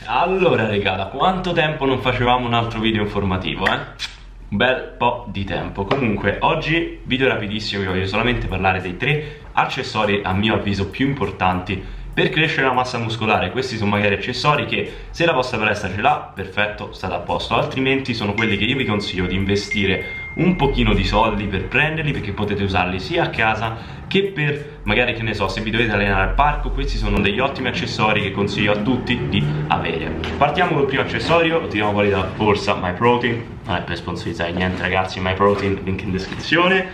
Allora raga, da quanto tempo non facevamo un altro video informativo, Un bel po' di tempo. Comunque, oggi video rapidissimo, vi voglio solamente parlare dei 3 accessori a mio avviso più importanti per crescere la massa muscolare. Questi sono magari accessori che, se la vostra palestra ce l'ha, perfetto, state a posto. Altrimenti sono quelli che io vi consiglio di investire un pochino di soldi per prenderli, perché potete usarli sia a casa che per, magari, che ne so, se vi dovete allenare al parco. Questi sono degli ottimi accessori che consiglio a tutti di avere. Partiamo col primo accessorio, lo tiriamo fuori dalla borsa, MyProtein. Non è per sponsorizzare niente ragazzi, MyProtein, link in descrizione.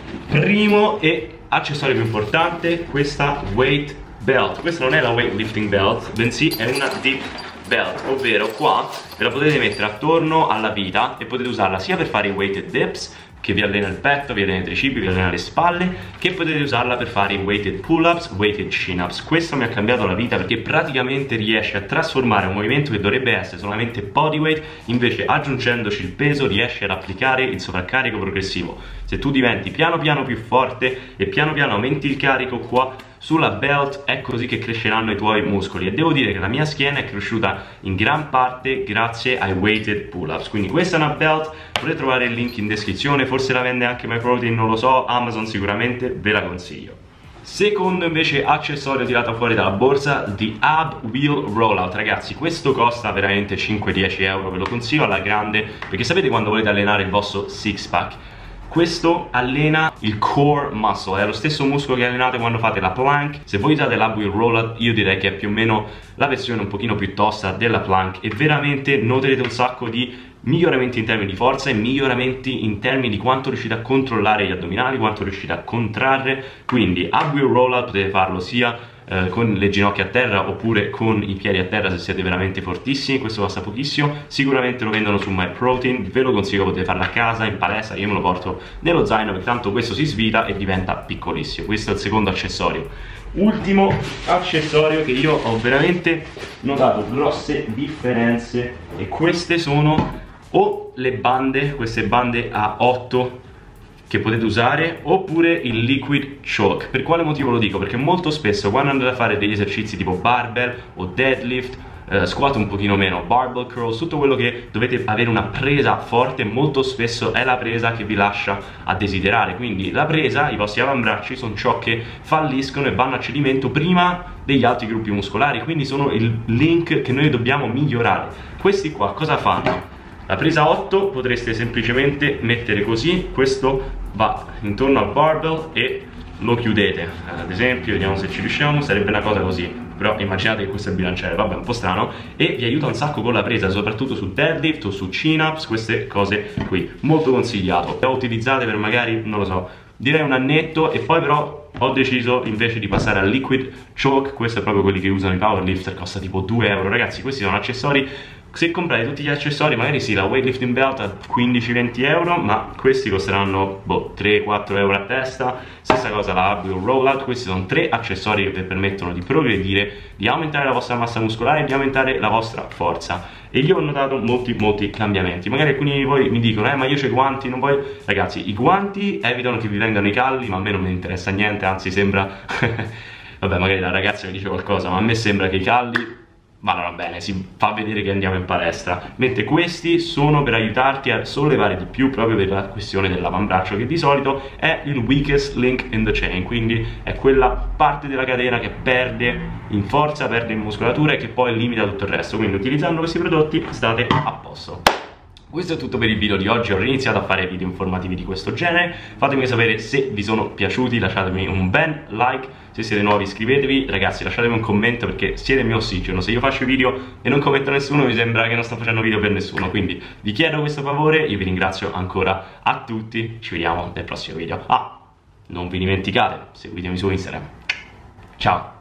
Primo e accessorio più importante, questa weight belt. Questa non è la weightlifting belt, bensì è una dip belt, ovvero qua ve la potete mettere attorno alla vita e potete usarla sia per fare i weighted dips, che vi allena il petto, vi allena i tricipiti, vi allena le spalle, che potete usarla per fare i weighted pull-ups, weighted chin-ups. Questo mi ha cambiato la vita perché praticamente riesce a trasformare un movimento che dovrebbe essere solamente bodyweight, invece aggiungendoci il peso riesce ad applicare il sovraccarico progressivo. Se tu diventi piano piano più forte e piano piano aumenti il carico qua sulla belt, è così che cresceranno i tuoi muscoli. E devo dire che la mia schiena è cresciuta in gran parte grazie ai weighted pull-ups. Quindi questa è una belt, potete trovare il link in descrizione, forse la vende anche MyProtein, non lo so, Amazon sicuramente, ve la consiglio. Secondo invece accessorio tirato fuori dalla borsa, The Ab Wheel Rollout. Ragazzi, questo costa veramente 5-10 euro, ve lo consiglio alla grande, perché sapete quando volete allenare il vostro six pack? Questo allena il core muscle, è lo stesso muscolo che allenate quando fate la plank. Se voi usate l'Ab Wheel Rollout, io direi che è più o meno la versione un pochino più tosta della plank, e veramente noterete un sacco di miglioramenti in termini di forza e miglioramenti in termini di quanto riuscite a controllare gli addominali, quanto riuscite a contrarre. Quindi Ab Wheel Rollout potete farlo sia con le ginocchia a terra oppure con i piedi a terra se siete veramente fortissimi. Questo costa pochissimo, sicuramente lo vendono su MyProtein, ve lo consiglio, potete farlo a casa, in palestra. Io me lo porto nello zaino perché tanto questo si svita e diventa piccolissimo. Questo è il secondo accessorio. Ultimo accessorio che io ho veramente notato grosse differenze, e queste sono o le bande, queste bande a 8 che potete usare, oppure il liquid chalk. Per quale motivo lo dico? Perché molto spesso quando andate a fare degli esercizi tipo barbell o deadlift, squat un pochino meno, barbell curls, tutto quello che dovete avere una presa forte, molto spesso è la presa che vi lascia a desiderare. Quindi la presa, i vostri avambracci sono ciò che falliscono e vanno a cedimento prima degli altri gruppi muscolari, quindi sono il link che noi dobbiamo migliorare. Questi qua cosa fanno? La presa 8 potreste semplicemente mettere così, questo va intorno al barbell e lo chiudete. Ad esempio, vediamo se ci riusciamo, sarebbe una cosa così, però immaginate che questo è il bilanciere, vabbè, un po' strano, e vi aiuta un sacco con la presa, soprattutto su deadlift o su chin-ups, queste cose qui, molto consigliato. Le ho utilizzate per magari, non lo so, direi un annetto, e poi però ho deciso invece di passare al liquid chalk. Questo è proprio quelli che usano i powerlifter, costa tipo 2 euro. Ragazzi, questi sono accessori. Se comprate tutti gli accessori, magari sì, la weightlifting belt a 15-20 euro, ma questi costeranno 3-4 euro a testa. Stessa cosa la Ab Wheel Rollout. Questi sono 3 accessori che vi permettono di progredire, di aumentare la vostra massa muscolare e di aumentare la vostra forza. E io ho notato molti cambiamenti. Magari alcuni di voi mi dicono ma io c'ho i guanti, non voglio. Ragazzi, i guanti evitano che vi vengano i calli, ma a me non mi interessa niente, anzi sembra vabbè, magari la ragazza mi dice qualcosa, ma a me sembra che i calli vanno bene, si fa vedere che andiamo in palestra, mentre questi sono per aiutarti a sollevare di più, proprio per la questione dell'avambraccio, che di solito è il weakest link in the chain, quindi è quella parte della catena che perde in forza, perde in muscolatura e che poi limita tutto il resto. Quindi utilizzando questi prodotti state a posto. Questo è tutto per il video di oggi. Ho iniziato a fare video informativi di questo genere. Fatemi sapere se vi sono piaciuti, lasciatemi un bel like, se siete nuovi iscrivetevi. Ragazzi, lasciatemi un commento perché siete il mio ossigeno. Se io faccio video e non commento nessuno, mi sembra che non sto facendo video per nessuno. Quindi vi chiedo questo favore, io vi ringrazio ancora a tutti. Ci vediamo nel prossimo video. Non vi dimenticate, seguitemi su Instagram. Ciao!